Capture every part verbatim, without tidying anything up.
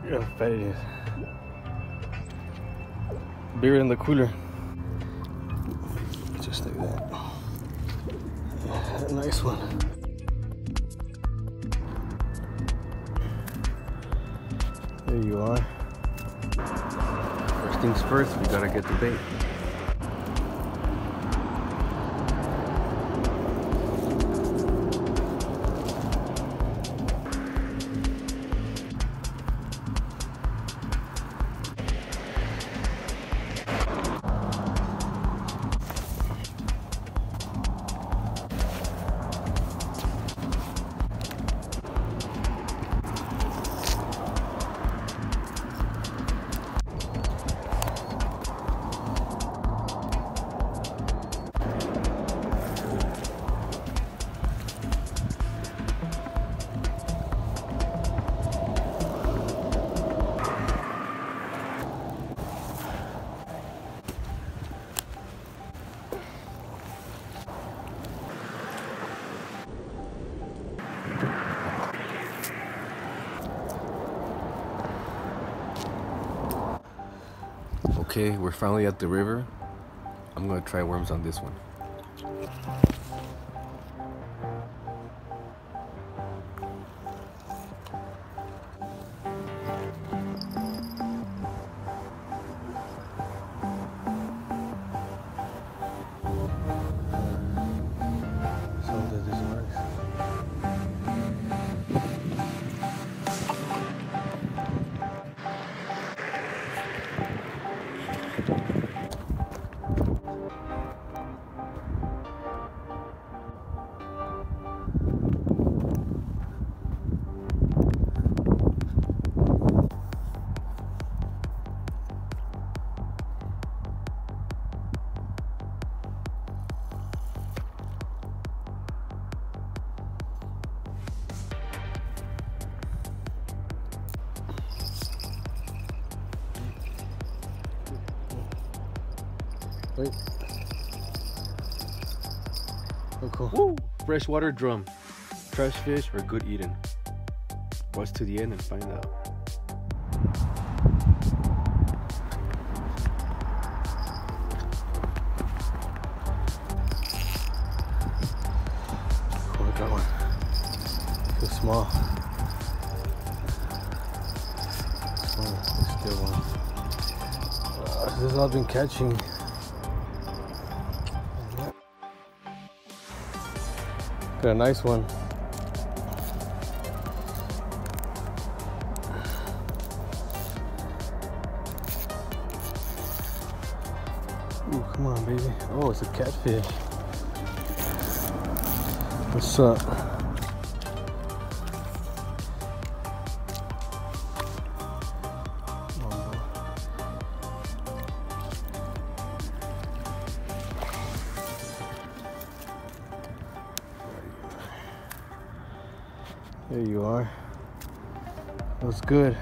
Look how fat it is. Bigger than the cooler. Just like that. Yeah, nice one. There you are. First things first, we gotta get the bait. Okay, we're finally at the river. I'm gonna try worms on this one. Wait. Oh, cool. Woo! Freshwater drum. Trash fish or good eating? Watch to the end and find out. Cool, I got one. Too small. Small, still one. Uh, this is all I've been catching. Got a nice one. Ooh, come on, baby. Oh, it's a catfish. What's up? There you are. That was good.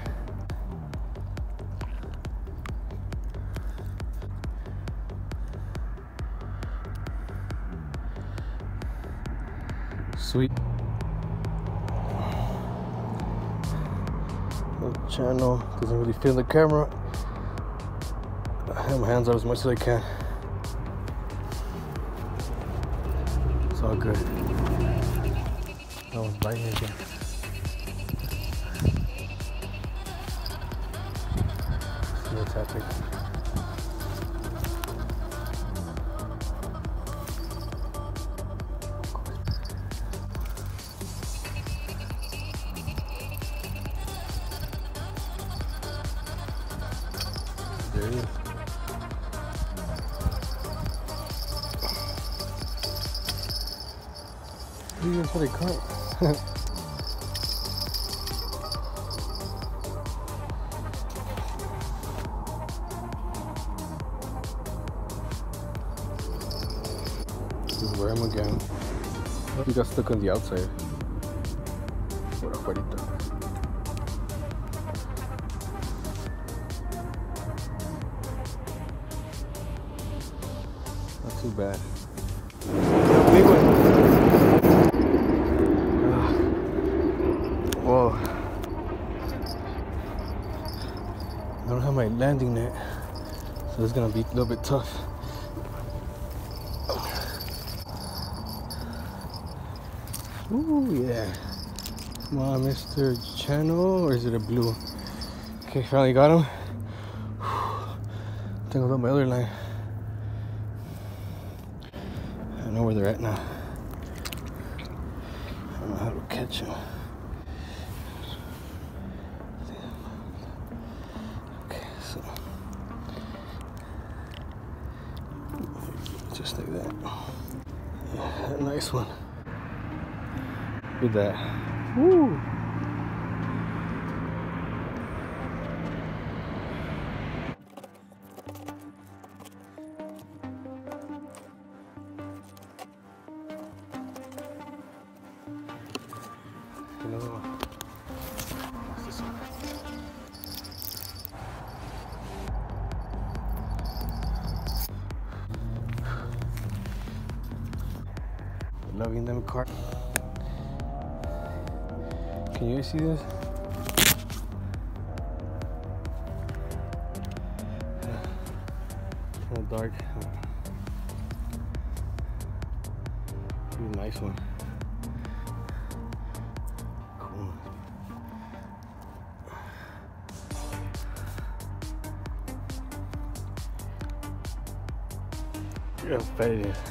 Sweet. The channel doesn't really fit in the camera. I have my hands out as much as I can. It's all good. That one's biting again. See what's happening. There he is. Maybe that's what I caught. Just wear him again. He got stuck on the outside. Por afuerita. Not too bad. Big one. Uh, whoa. I don't have my landing net, so it's gonna be a little bit tough. Ooh, yeah. Come on, Mister Channel, or is it a blue? Okay, finally got him. Tangled up my other line. I know where they're at now. I don't know how to catch them. Okay, so just like that. Yeah, nice one. Look at that. Woo! Another one. What's this one? Loving them car. Can you guys see this? Kind of dark. Pretty nice one. Cool. Look how fat it is.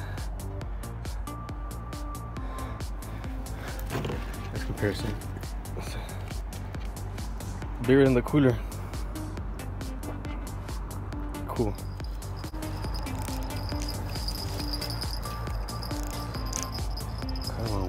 Let's comparison. Bigger than the cooler. Cool. Come on.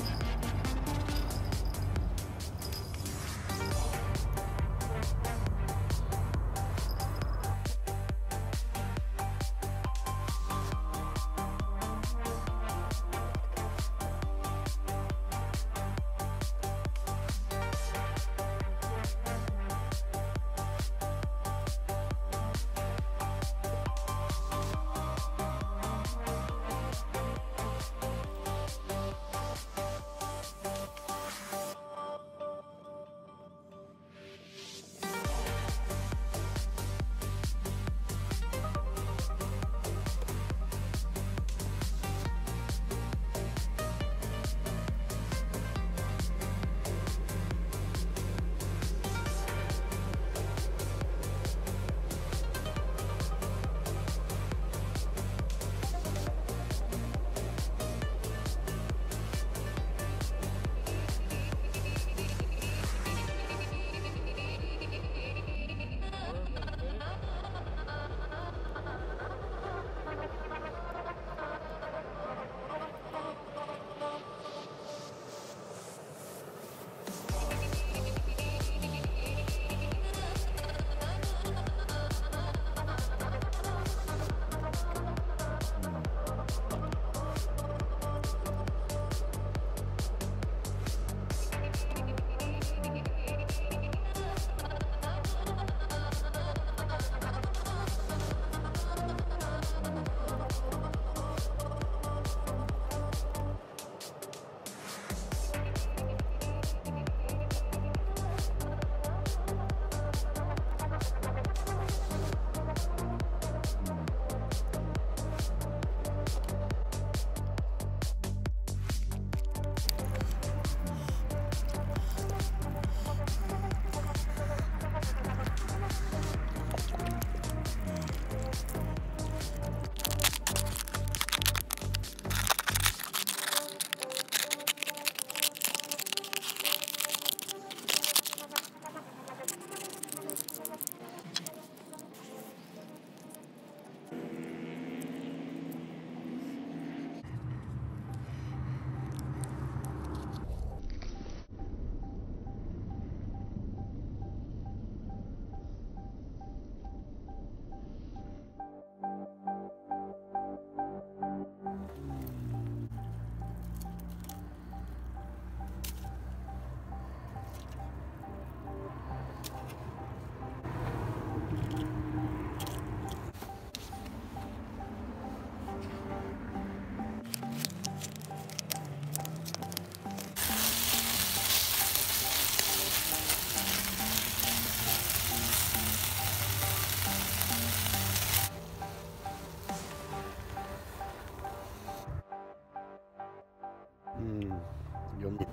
Yummy.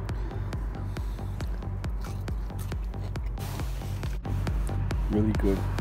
Really good.